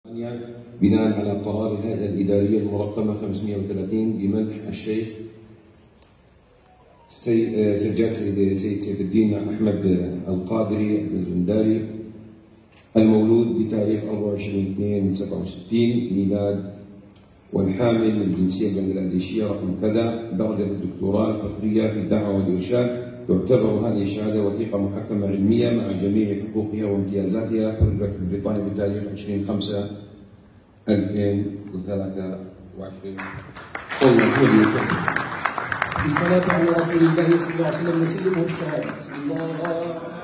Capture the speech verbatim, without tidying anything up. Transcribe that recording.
بناء على قرار الهيئة الإدارية المرقمة خمسمئة وثلاثين بمنح الشيخ سجاد سيد سيف الدين أحمد القادري الزنداري المولود بتاريخ أربعة وعشرين اثنين سبعة وستين ميلاد والحامل للجنسية البنغلاديشية رقم كذا درجة الدكتوراه الفخرية في الدعوة والإرشاد. تعتبر هذه الشهادة وثيقة محكمة علمية مع جميع حقوقها وامتيازاتها. حررت في بريطانيا بتاريخ عشرين خمسة ألفين وثلاثة وعشرين. الصلاة على رسول الله صلى الله عليه وسلم نسلمه الشهادة.